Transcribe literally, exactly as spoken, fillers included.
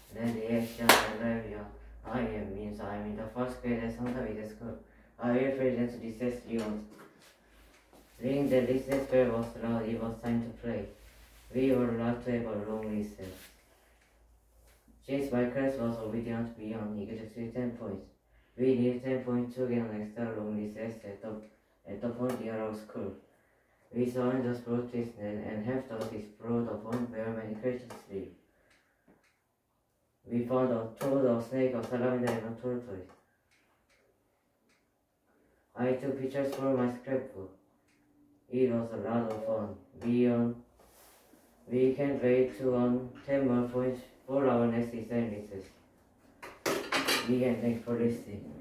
Then the action and area I am means I am in the first grade at Santa Vita School. I represent recess Lyon. Ring the recess bell was loud, it was time to play. We were allowed to have a long recess. Since my class was obedient beyond, he got ten points. We needed ten points to get an extra long recess at the, at the point near our school. We saw in the sport and, and helped us explore the pond where many creatures live. We found a toad, a snake, a salamander, and a tortoise. I took pictures for my scrapbook. It was a lot of fun. We, um, we can't wait to earn ten more points for our next exam recess. We can thank for listening.